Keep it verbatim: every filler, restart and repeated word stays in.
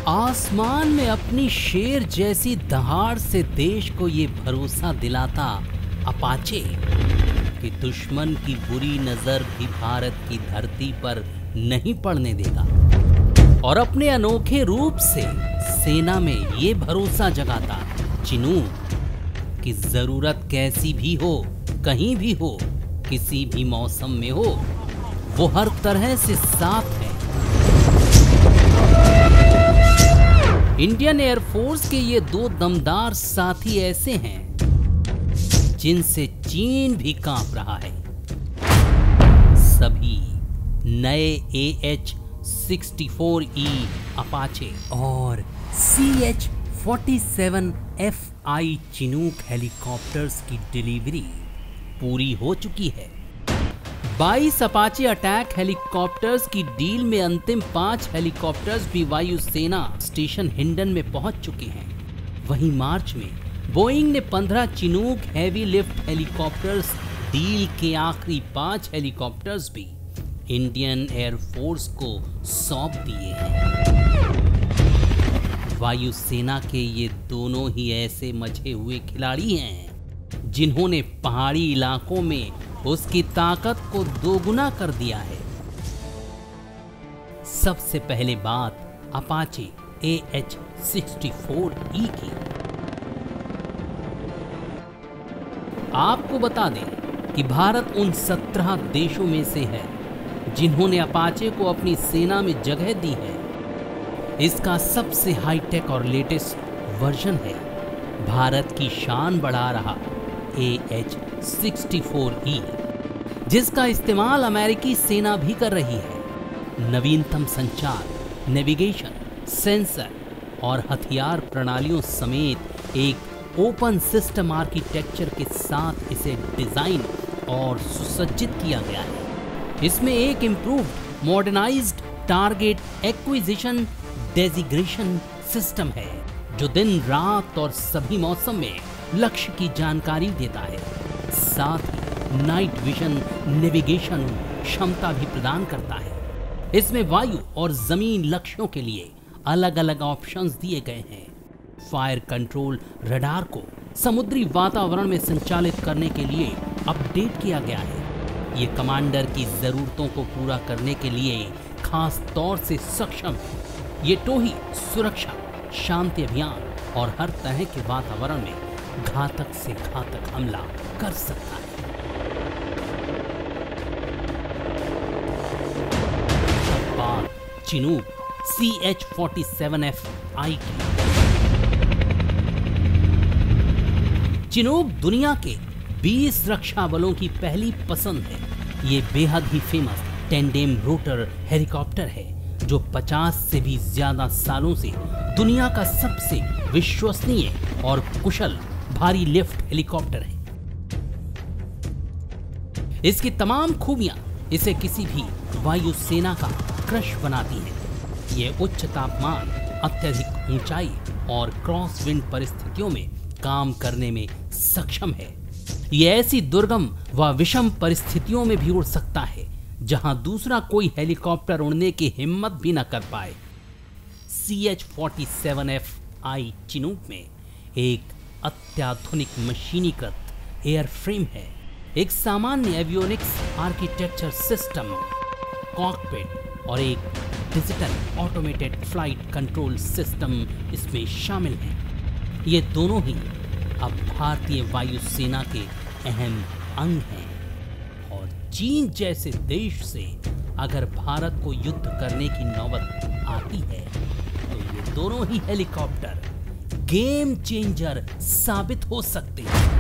आसमान में अपनी शेर जैसी दहाड़ से देश को ये भरोसा दिलाता अपाचे कि दुश्मन की बुरी नजर भी भारत की धरती पर नहीं पड़ने देगा, और अपने अनोखे रूप से सेना में ये भरोसा जगाता चिनूक कि जरूरत कैसी भी हो, कहीं भी हो, किसी भी मौसम में हो, वो हर तरह से साफ है। इंडियन एयरफोर्स के ये दो दमदार साथी ऐसे हैं जिनसे चीन भी कांप रहा है। सभी नए A H sixty four E Apache और C H forty seven F I Chinook helicopters की डिलीवरी पूरी हो चुकी है। बाईस अपाचे अटैक हेलीकॉप्टर्स की डील में अंतिम पांच हेलीकॉप्टर्स भी वायुसेना स्टेशन हिंडन में पहुंच चुके हैं। वहीं मार्च में बोइंग ने पंद्रह Chinook heavy lift helicopters deal के आखिरी पांच हेलीकॉप्टर्स भी इंडियन एयरफोर्स को सौंप दिए हैं। वायुसेना के ये दोनों ही ऐसे मचे हुए खिलाड़ी हैं जिन्होंने पहाड़ी इलाकों में उसकी ताकत को दोगुना कर दिया है। सबसे पहले बात Apache A H sixty four E की। आपको बता दें कि भारत उन सत्रह देशों में से है जिन्होंने अपाचे को अपनी सेना में जगह दी है। इसका सबसे हाईटेक और लेटेस्ट वर्जन है भारत की शान बढ़ा रहा A H sixty four E, जिसका इस्तेमाल अमेरिकी सेना भी कर रही है। नवीनतम संचार, नेविगेशन, सेंसर और हथियार प्रणालियों समेत एक ओपन सिस्टम आर्किटेक्चर के साथ इसे डिजाइन और सुसज्जित किया गया है। इसमें एक improved modernised target acquisition designation system है जो दिन रात और सभी मौसम में लक्ष्य की जानकारी देता है। साथ ही नाइट विजन नेविगेशन क्षमता भी प्रदान करता है। इसमें वायु और जमीन लक्ष्यों के लिए अलग अलग ऑप्शंस दिए गए हैं। फायर कंट्रोल रडार को समुद्री वातावरण में संचालित करने के लिए अपडेट किया गया है। ये कमांडर की जरूरतों को पूरा करने के लिए खास तौर से सक्षम है। ये टोही सुरक्षा, शांति अभियान और हर तरह के वातावरण में घातक से घातक हमला कर सकता है। अब बात Chinook C H forty seven F I की। चिनूक दुनिया के बीस रक्षा बलों की पहली पसंद है। ये बेहद ही फेमस टेंडेम रोटर हेलीकॉप्टर है जो पचास से भी ज्यादा सालों से दुनिया का सबसे विश्वसनीय और कुशल भारी लिफ्ट हेलीकॉप्टर है। इसकी तमाम खूबियां इसे किसी भी वायुसेना का क्रश बनाती हैं। ये उच्च तापमान, अत्यधिक ऊंचाई और क्रॉस विंड परिस्थितियों में काम करने में सक्षम है। ये ऐसी दुर्गम व विषम परिस्थितियों में भी उड़ सकता है जहां दूसरा कोई हेलीकॉप्टर उड़ने की हिम्मत भी न कर पाए। C H forty seven F I Chinook में एक अत्याधुनिक मशीनीकृत एयरफ्रेम है, एक सामान्य एवियोनिक्स आर्किटेक्चर सिस्टम, कॉकपिट और एक digital automated flight control system इसमें शामिल है। ये दोनों ही अब भारतीय वायुसेना के अहम अंग हैं और चीन जैसे देश से अगर भारत को युद्ध करने की नौबत आती है तो ये दोनों ही हेलीकॉप्टर गेम चेंजर साबित हो सकते हैं।